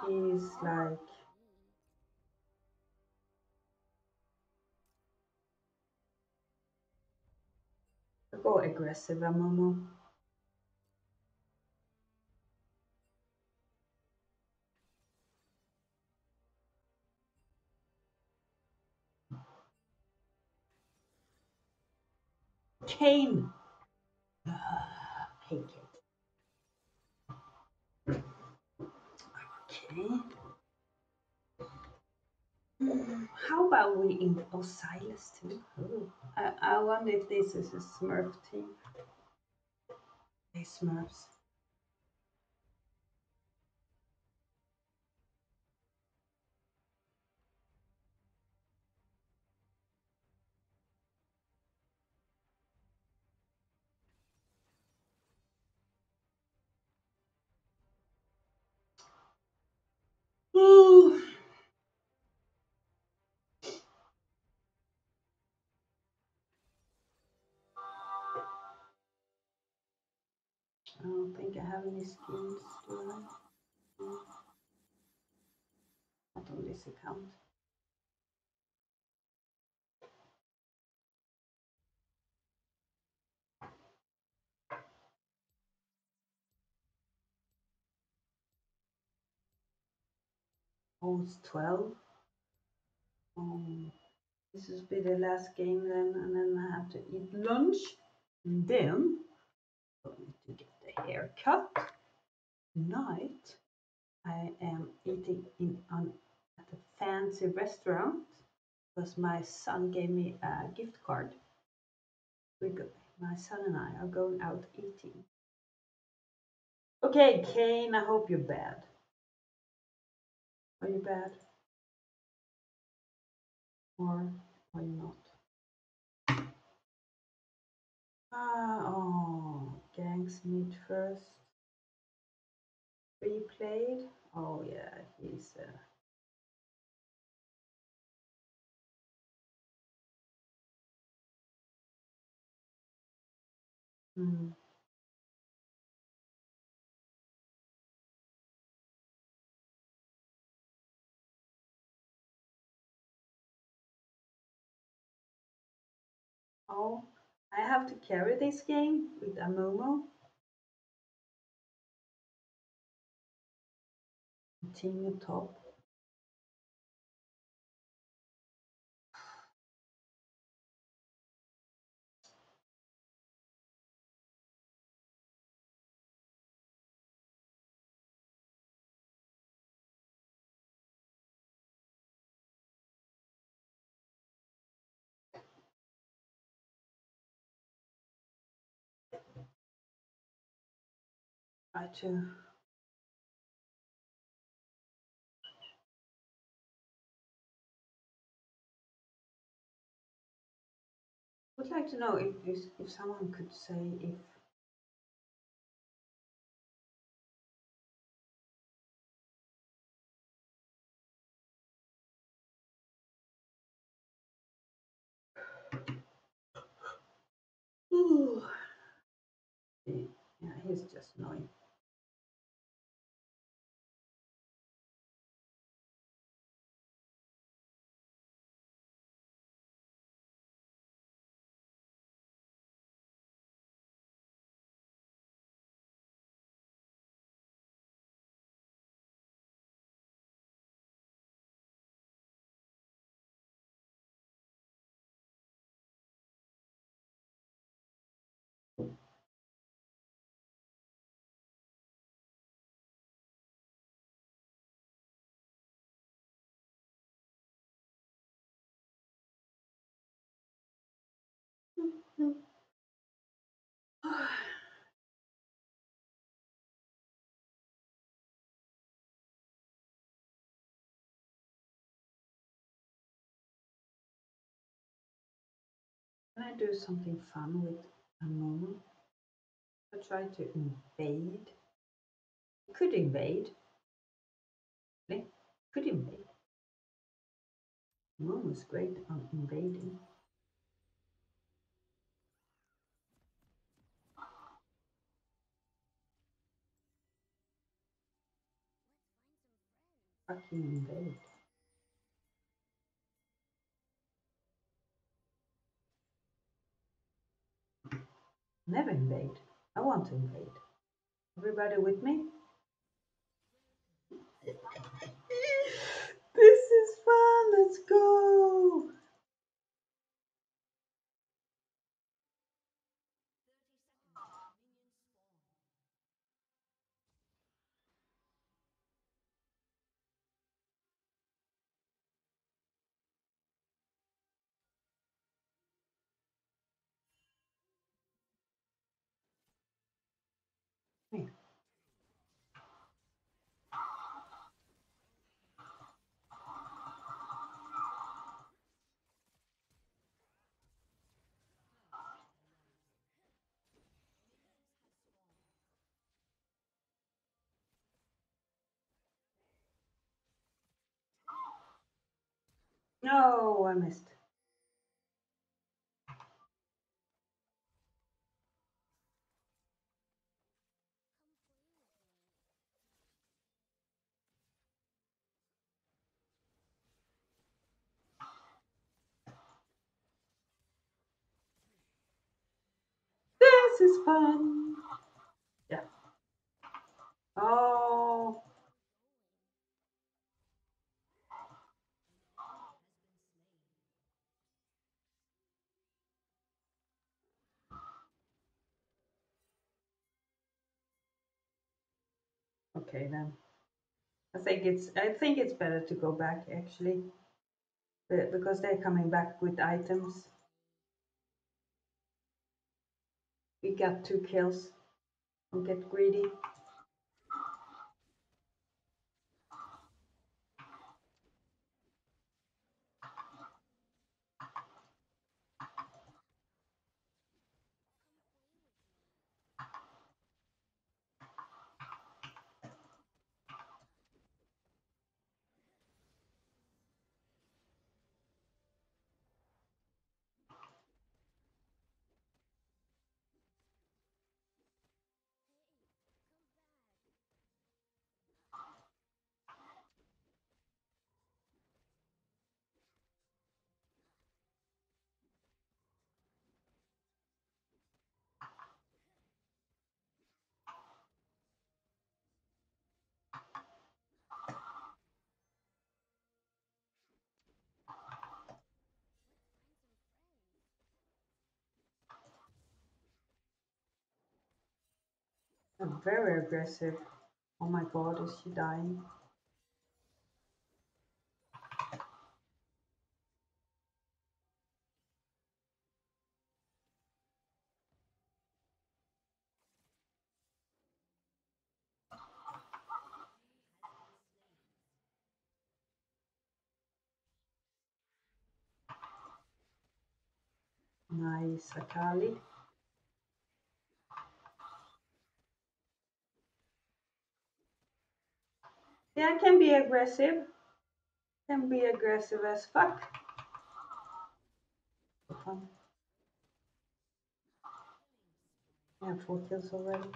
He's like go aggressive, Momo. Kane. Hate it. Okay. How about we in Osiris too? Oh, I wonder if this is a Smurf team. Hey, Smurfs. Ooh. I don't think I have any skins, do I? Not on this account. Oh, it's 12. This will be the last game then, and then I have to eat lunch. And then I need to get the haircut. Tonight I am eating at a fancy restaurant because my son gave me a gift card. My son and I are going out eating. Okay, Kane, I hope you're bad. Are you bad? Or are you not? Oh, Gangs meet first. Replayed. Oh yeah, he's hmm. Oh, I have to carry this game with Amomo. Team top. Try to. Would like to know if someone could say if ooh, yeah, he's just annoying. Can I do something fun with Amomo? I try to invade. Could invade. Could invade. Amomo is great on invading. Fucking invade. Never invade. I want to invade. Everybody with me? This is fun. Let's go. Here. No, I missed. This is fun. Yeah. Oh. Okay then. I think it's better to go back actually, because they're coming back with items. We got 2 kills. Don't get greedy. I'm very aggressive. Oh my god, is she dying? Nice, Akali. Yeah, I can be aggressive. Can be aggressive as fuck. Fun. I have 4 kills already.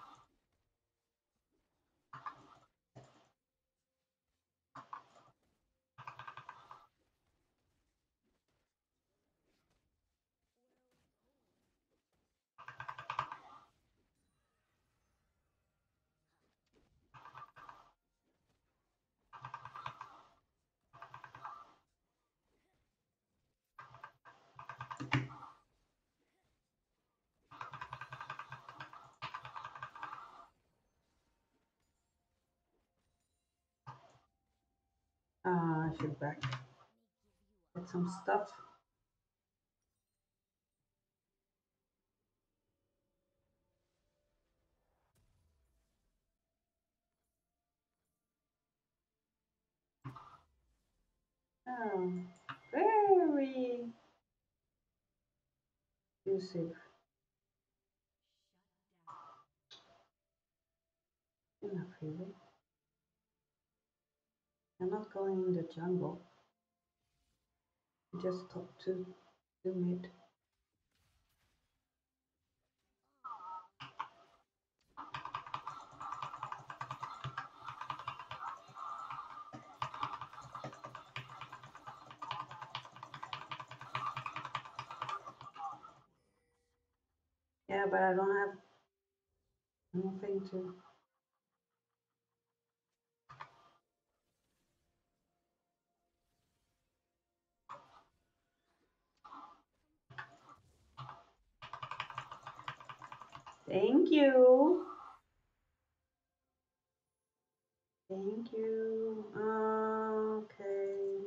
I should back. Get some stuff. Oh, very elusive. Enough really. I'm not going in the jungle. Just top 2 mid. Yeah, but I don't have anything to. Thank you. Thank you. Okay.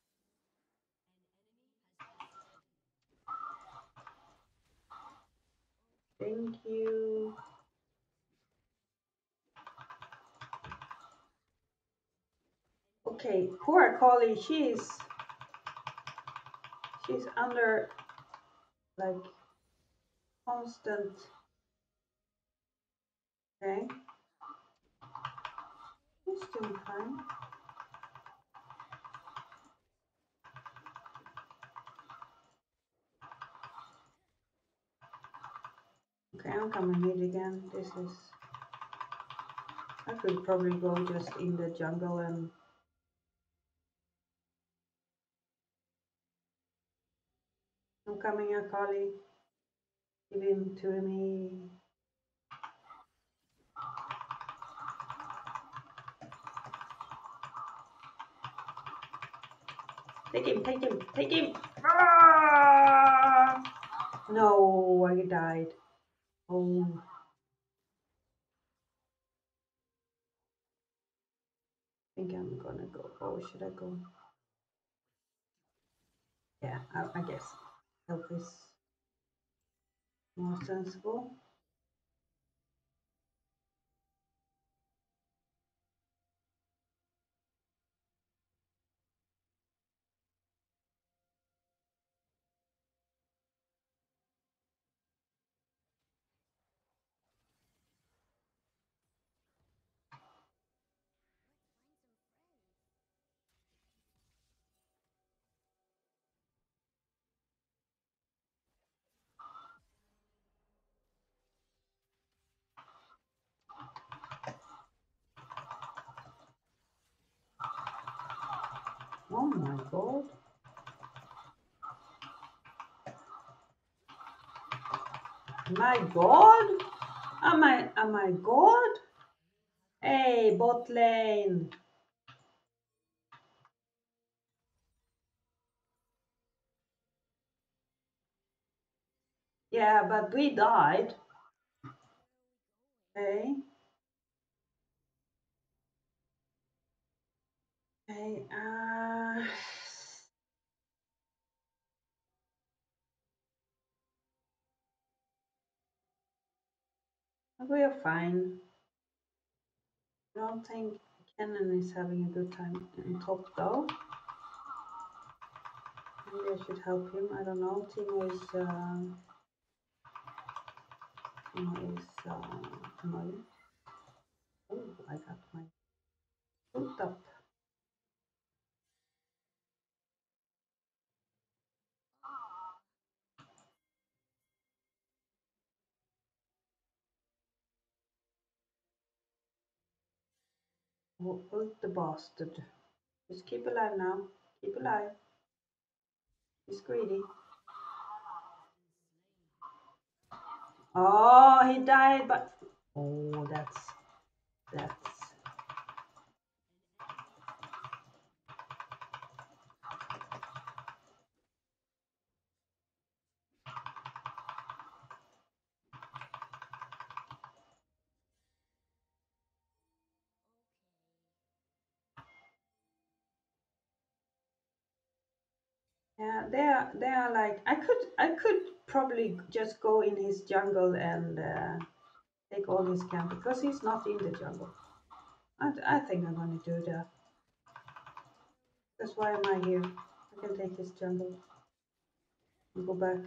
Thank you. Okay, poor Collie, she's under like constant. Okay, she's doing fine. Okay, I'm coming mid again. This is. I could probably go just in the jungle and. I'm coming, Akali. Give him to me. Take him, take him, take him! Ah! No, I died. Oh. I think I'm gonna go. Oh, should I go? Yeah, I guess. Help is more sensible. Oh my god. My god? Am I god? Hey, bot lane. Yeah, but we died. Okay. Okay, we are fine. I don't think Kennen is having a good time in top though. Maybe I should help him. I don't know. Timo is annoying. Oh, I got my foot up. Oh, ult the bastard. Just keep alive now. Keep alive. He's greedy. Oh, he died, but oh, that's yeah. They are like I could probably just go in his jungle and take all his camp because he's not in the jungle. I think I'm gonna do that. That's why am I here? I can take his jungle and go back.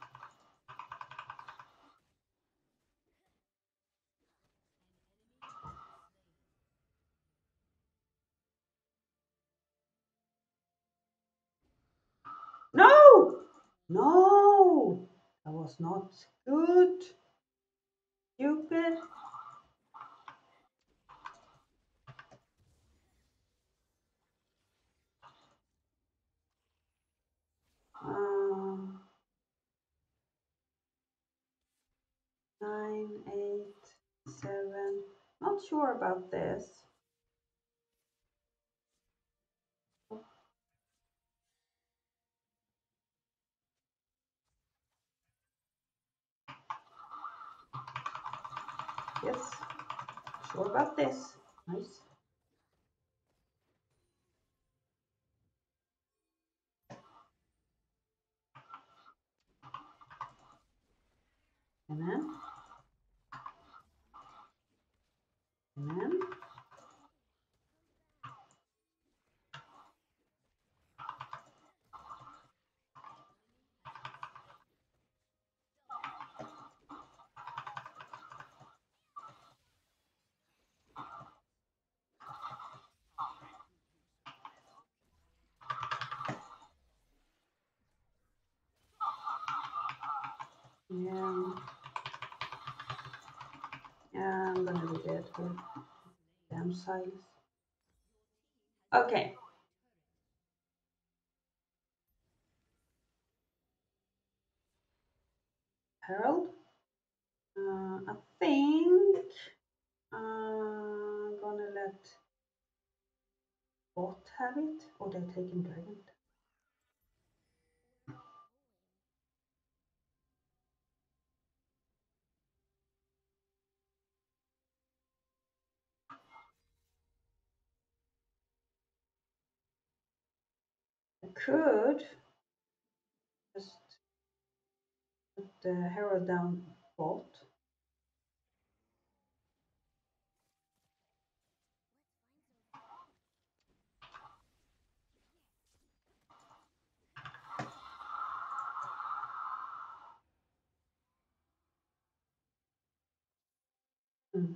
No! No! That was not good. Stupid. Um, 9, 8, 7. Not sure about this. Yes, sure about this. Nice. And then. Yeah. Yeah, I'm gonna be dead here. Damn silence. Okay. Harold. I think I'm gonna let bot have it, or they're taking dragon. I could just put the Herald down bot. Hmm.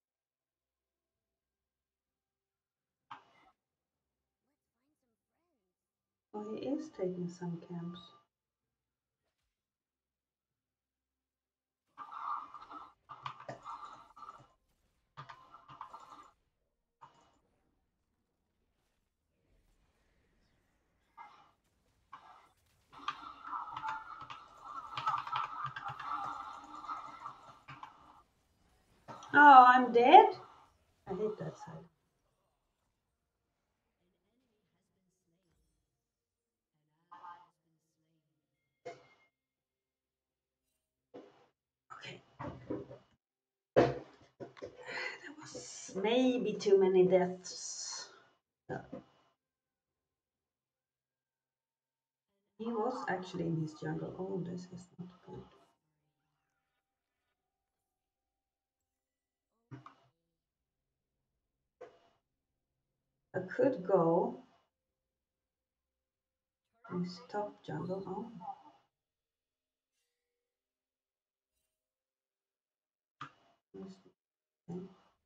Oh, he is taking some camps. Oh, I'm dead? I hate that side. Okay. There was maybe too many deaths. He was actually in his jungle. Oh, this is not good. I could go and stop jungle. Oh. Okay.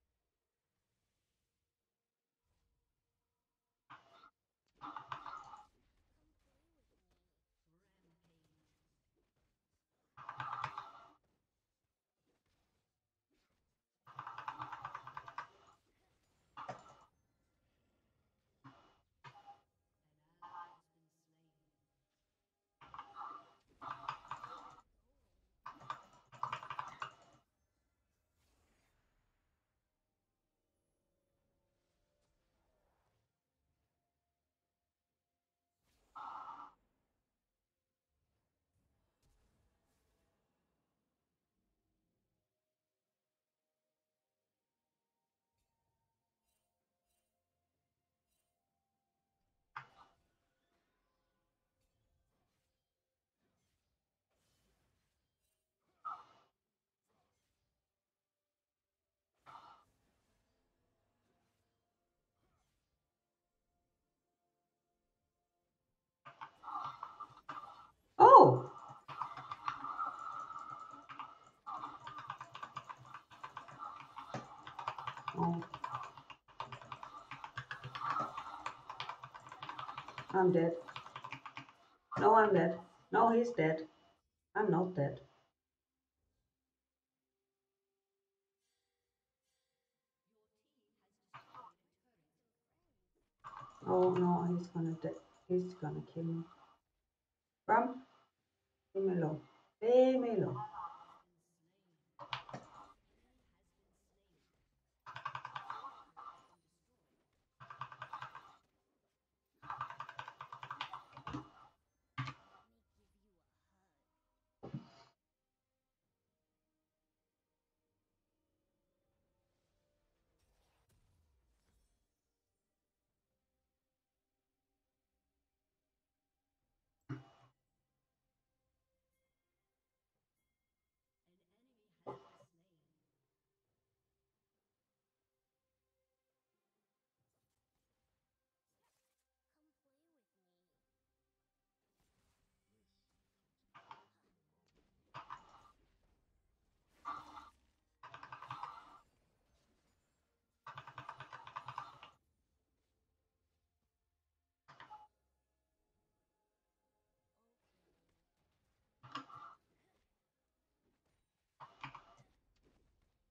Oh! Oh, I'm dead. No, I'm dead. No, he's dead. I'm not dead. Oh no, he's gonna kill me. Ram, leave me alone. Leave me alone.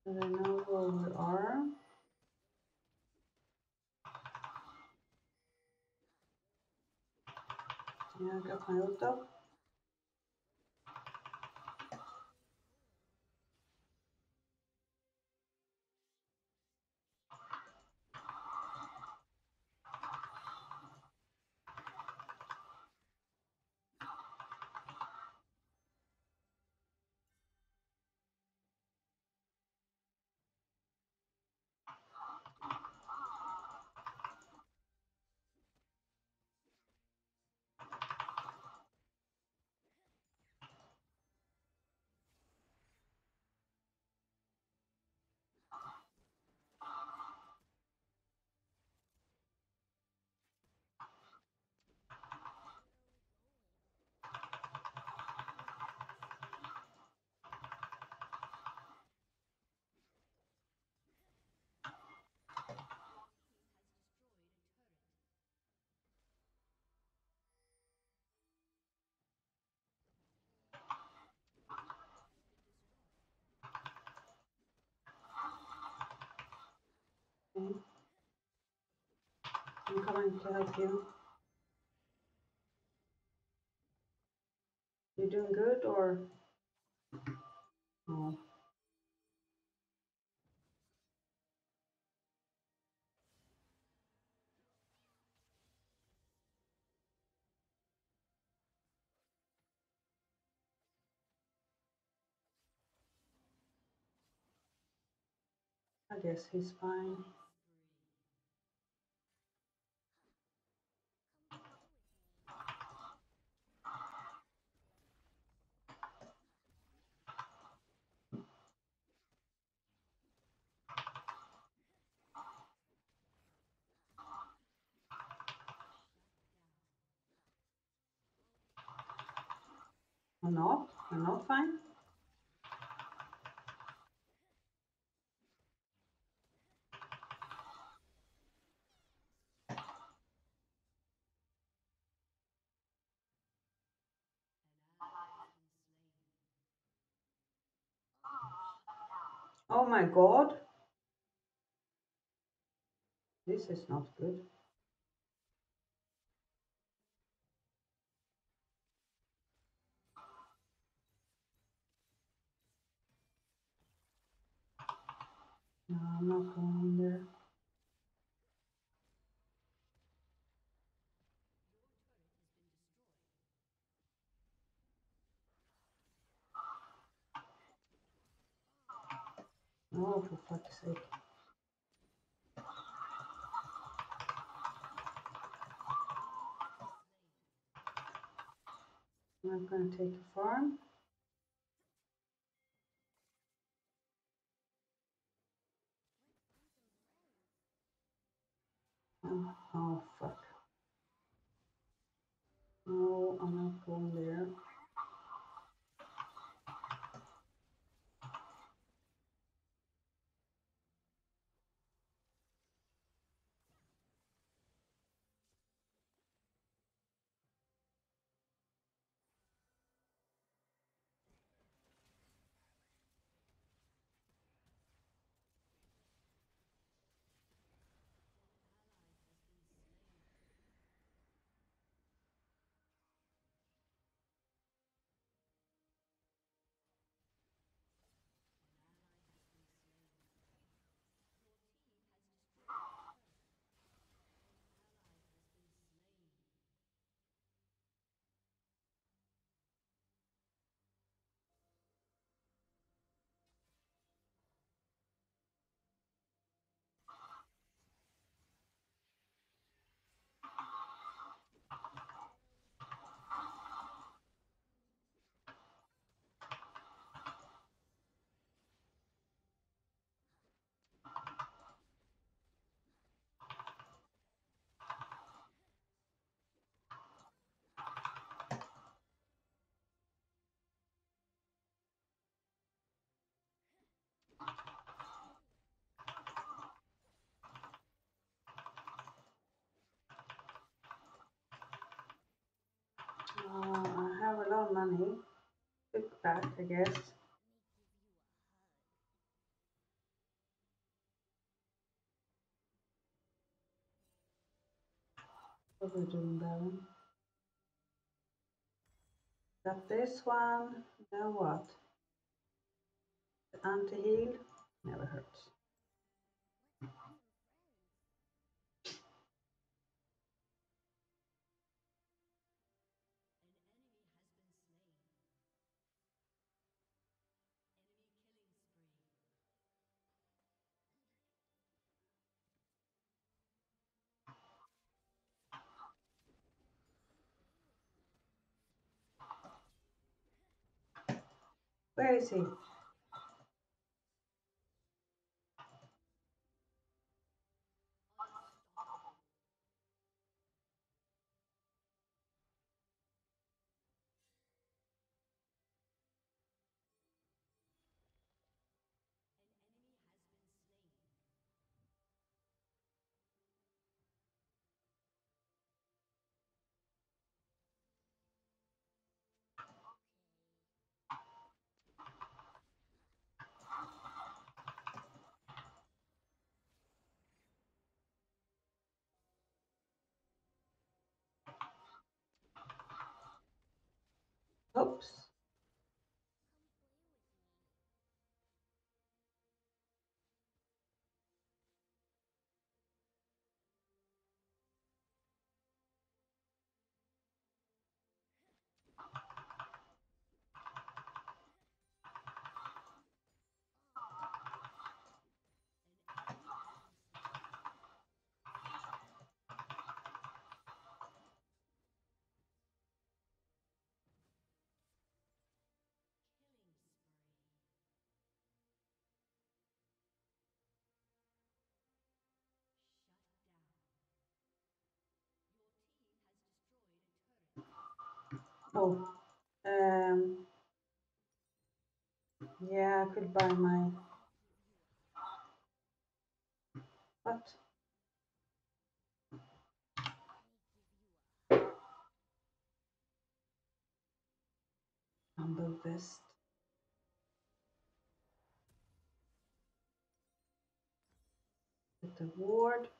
I know where we are. Yeah, I got my auto. Okay. I'm coming to help you. You doing good or? Oh. I guess he's fine. Or not? I'm not fine? Oh my god. This is not good. No, I'm not going there. Oh, for fuck's sake. I'm gonna take a farm. Oh fuck. No, I'm not going there. I have a lot of money. Look back, I guess. What are we doing, Baron? Got this one. Now what? The anti-heal never hurts. Where is he? Oops. Oh, yeah, I could buy my. What? Humble vest. With the ward.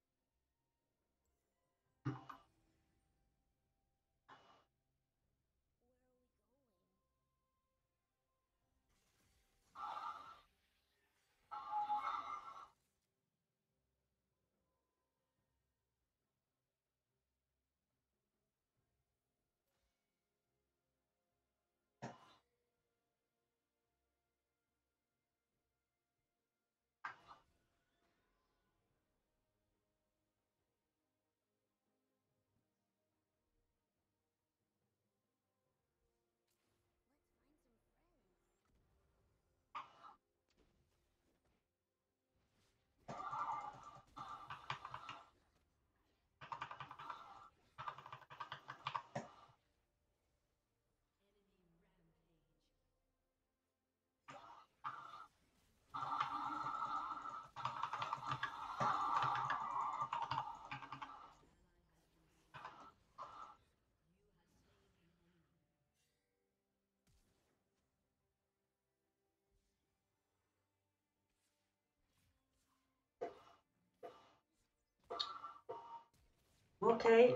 Okay,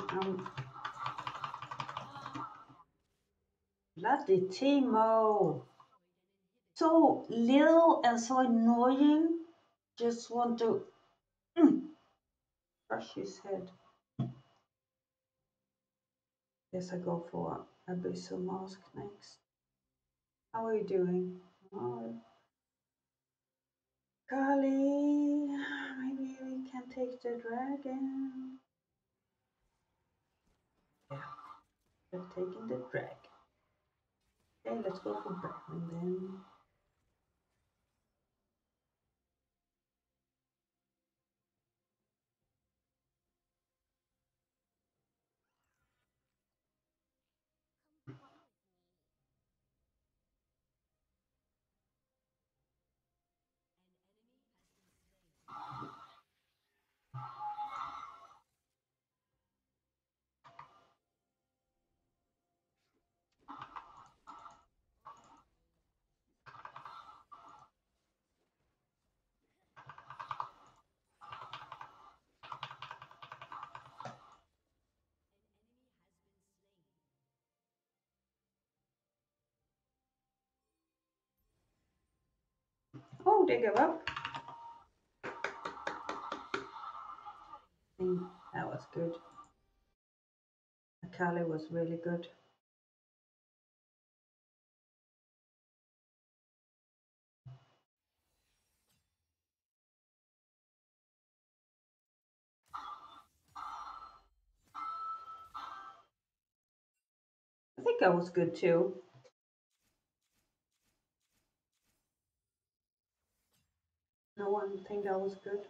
bloody Timo. So little and so annoying. Just want to crush his head. Guess I go for Abyssal Mask next. How are you doing? Oh, Kali, maybe we can take the dragon. Yeah, we're taking the dragon. Okay, let's go for dragon then. Oh, they give up. I think that was good. Akali was really good. I think I was good too. No one think I was good.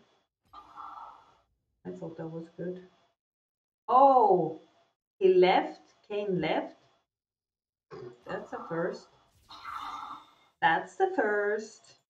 I thought that was good. Oh, he left. Kayn left. That's a first. That's the first.